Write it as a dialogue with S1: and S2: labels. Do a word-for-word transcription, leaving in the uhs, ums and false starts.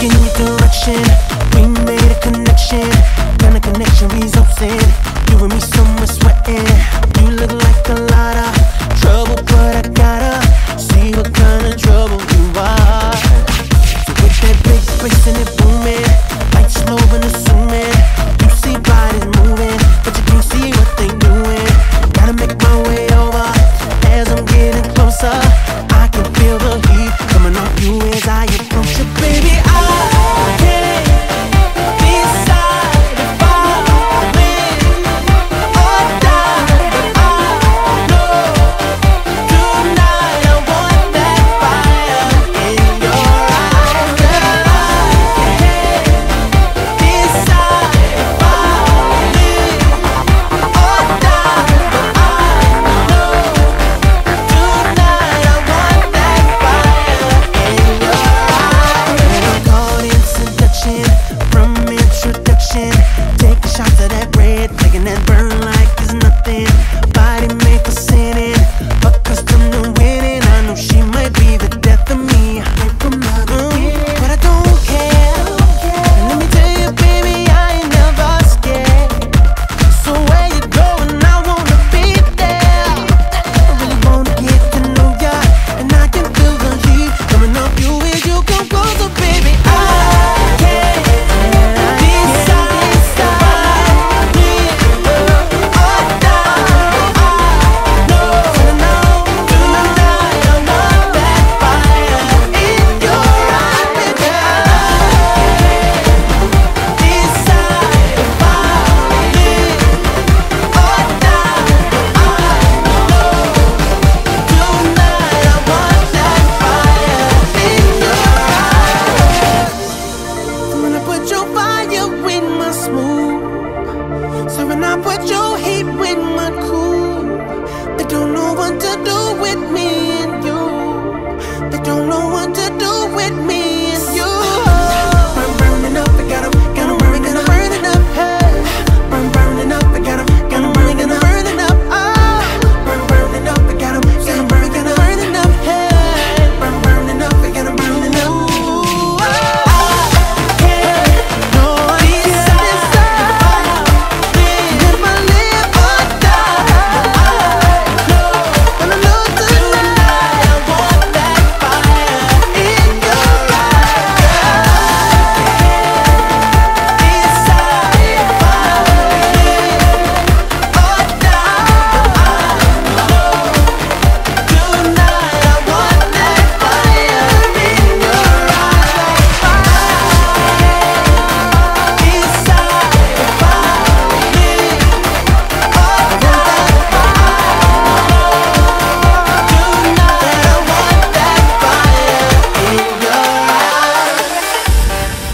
S1: in your direction. We made a connection, kind of connection results in you and me somewhere sweating. You look like a lot of trouble, but I gotta see what kind of trouble you are. So with that big bass and it booming, lights slow and assuming, you see bodies moving, but you can't see what they doing. Gotta make my way over as I'm getting closer. I can feel the heat coming off you as I approach you, baby. I can't decide if I win or die, but I know tonight I want that fire in your eyes. Girl, I can't decide if I win or die, but I know tonight I want that fire in your eyes. Caught in seduction from introduction, taking shots of that red, making that burn like it's nothing. Body make a sinning, accustomed to winning. I know she might be the death of me, mm, but I don't care. And let me tell you, baby, I ain't never scared. So where you going? I wanna be there. I really wanna get to know ya, and I can feel the heat coming off you as you come closer, baby. I can't decide if I win or die. I know tonight I want that fire in your eyes, baby. I can't decide if I win or die. I know tonight I want that fire in your eyes. So when I put your fire with my smooth, so when I put your heat with my cool, they don't know what to do with me and you. They don't know what to do with me and you. Burn, burning up, I got 'em, got 'em burning, got 'em burning up. Hey, burn, burning up, I got 'em, got 'em burning, got 'em burning up. Oh, burn, burning up, I got 'em, got 'em burning, got 'em burning up. Hey, burn, burning up, I got 'em burning up. Ooh, I can't no decide if I win, if I live or die. I know when I look tonight, I want that fire in your eyes. Girl, I can't decide if I win or die. I know tonight I want that fire in your eyes. I can't decide if I win or die. Tonight I want that fire in your eyes.